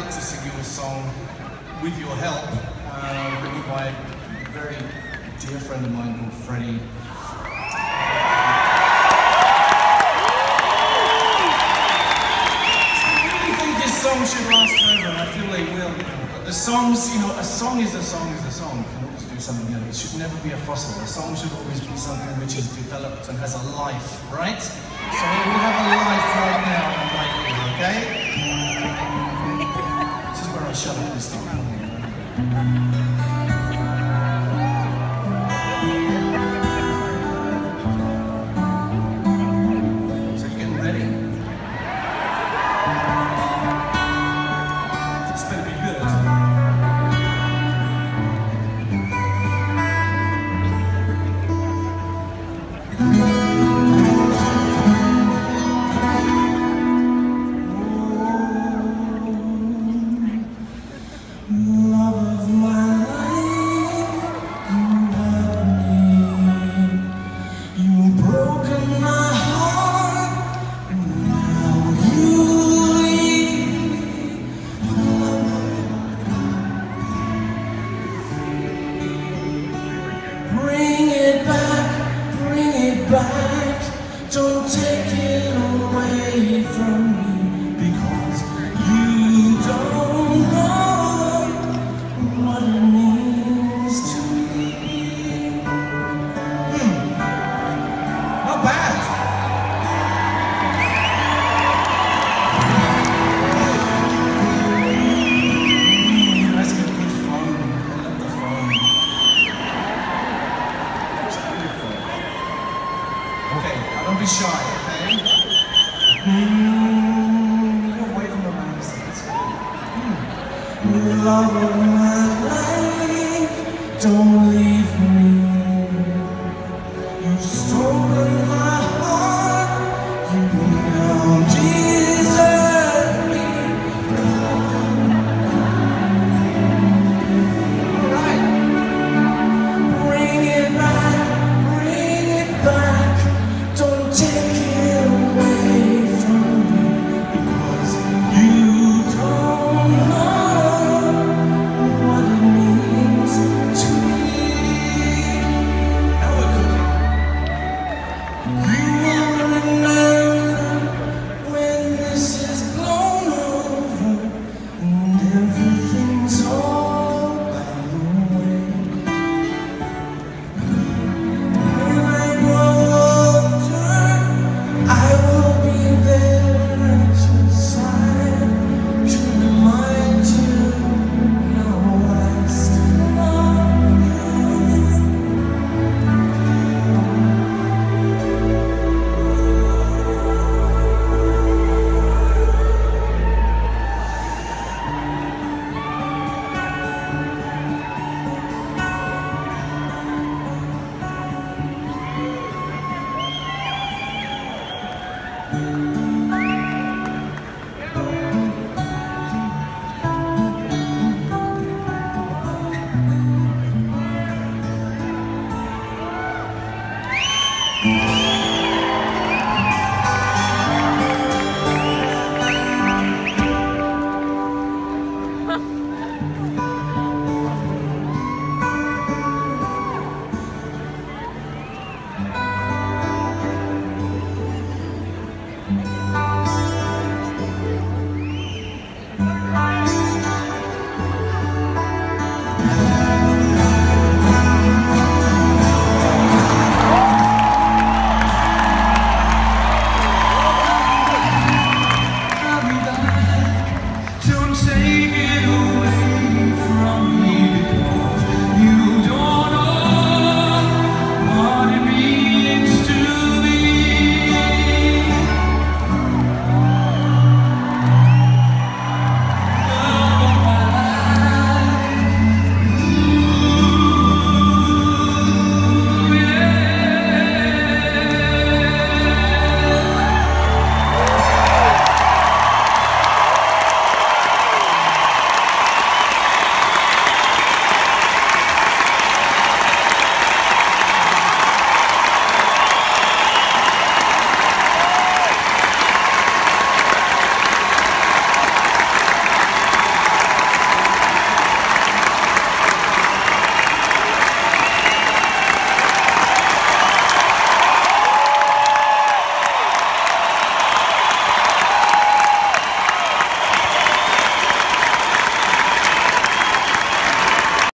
like to sing you a song with your help, written by a very dear friend of mine called Freddie. This song should last forever, and I feel they will. But the songs, you know, a song is a song is a song. You can always do something else. It should never be a fossil. A song should always be something which is developed and has a life, right? So we have a life right now and right here, okay? This is where I shut up this time. So you getting ready? Bring it back, bring it back.